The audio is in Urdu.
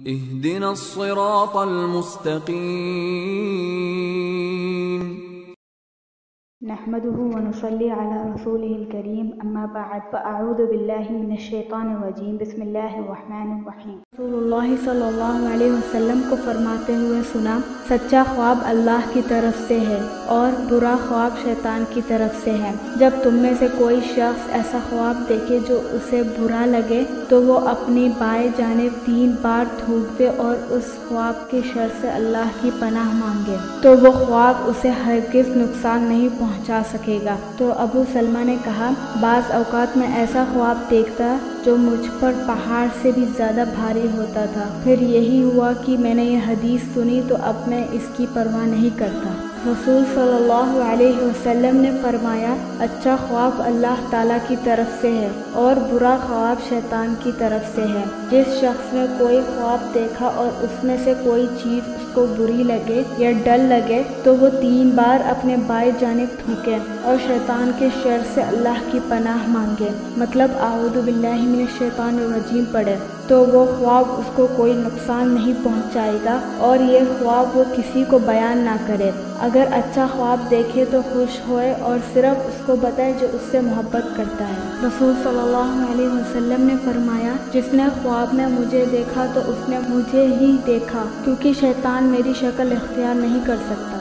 اهدنا الصراط المستقيم نحمده ونصلي على رسوله الكريم اما بعد فاعوذ باللہ من الشیطان الرجیم بسم اللہ الرحمن الرحیم۔ رسول اللہ صلی اللہ علیہ وسلم کو فرماتے ہوئے سنا، سچا خواب اللہ کی طرف سے ہے اور برا خواب شیطان کی طرف سے ہے۔ جب تم میں سے کوئی شخص ایسا خواب دیکھے جو اسے برا لگے تو وہ اپنی بائیں جانب 3 بار تھوک دے اور اس خواب کی شر سے اللہ کی پناہ مانگے، تو وہ خواب اسے ہرگز نقصان نہیں پہنچا سکے گا۔ تو ابو سلمہ نے کہا، بعض اوقات میں ایسا خواب دیکھتا جو مجھ پر پہاڑ سے بھی زیادہ بھاری ہوتا تھا، پھر یہی ہوا کہ میں نے یہ حدیث سنی تو اب میں اس کی پرواہ نہیں کرتا۔ رسول صلی اللہ علیہ وسلم نے فرمایا، اچھا خواب اللہ تعالیٰ کی طرف سے ہے اور برا خواب شیطان کی طرف سے ہے۔ جس شخص نے کوئی خواب دیکھا اور اس میں سے کوئی چیز اس کو بری لگے یا ڈر لگے تو وہ 3 بار اپنے بائیں جانب تھوکے اور شیطان کے شر سے اللہ کی پناہ مانگے، مطلب اعوذ باللہ من الشیطان الرجیم پڑھے، تو وہ خواب اس کو کوئی نقصان نہیں پہنچائے گا اور یہ خواب وہ کسی کو بیان نہ کرے۔ اگر اچھا خواب دیکھے تو خوش ہوئے اور صرف اس کو بتائے جو اس سے محبت کرتا ہے۔ رسول صلی اللہ علیہ وسلم نے فرمایا، جس نے خواب میں مجھے دیکھا تو اس نے مجھے ہی دیکھا، کیونکہ شیطان میری شکل اختیار نہیں کر سکتا۔